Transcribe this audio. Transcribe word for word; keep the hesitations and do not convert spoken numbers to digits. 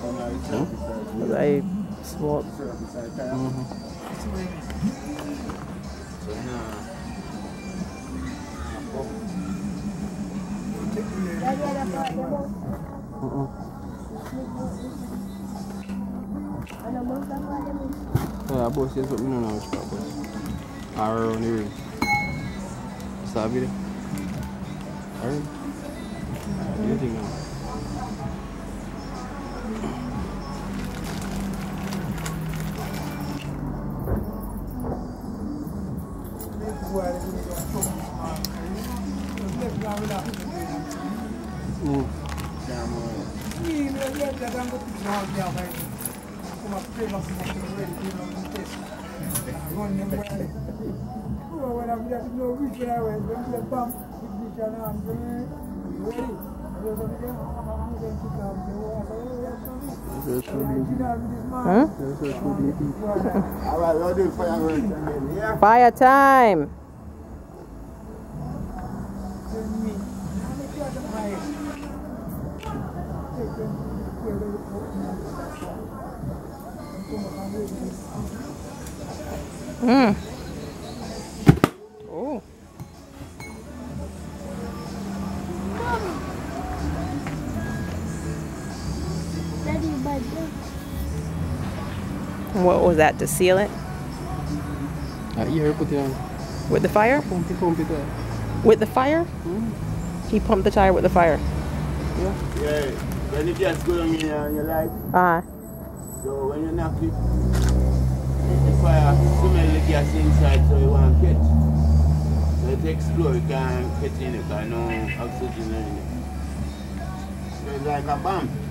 Because I smoke. Mm-hmm. Uh-uh. Yeah, boss, yes, but me don't know which part, boss. Or around the ring. Sabi there? Alright. What do you think now? Mm. Huh? Fire time. Mm. Oh. What was that, to seal it? Uh, you put it on. With the fire? Pump it, pump it up. With the fire? Mm. He pumped the tire with the fire. Yeah. Yeah. When it gets going on your, your light, Uh-huh. so when you knock it, the fire smell the gas inside, so you want to catch. So it explode, you can't catch in it, because no oxygen in it. So it's like a bomb.